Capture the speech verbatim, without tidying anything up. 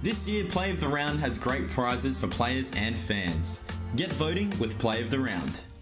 This year, Play of the Round has great prizes for players and fans. Get voting with Play of the Round.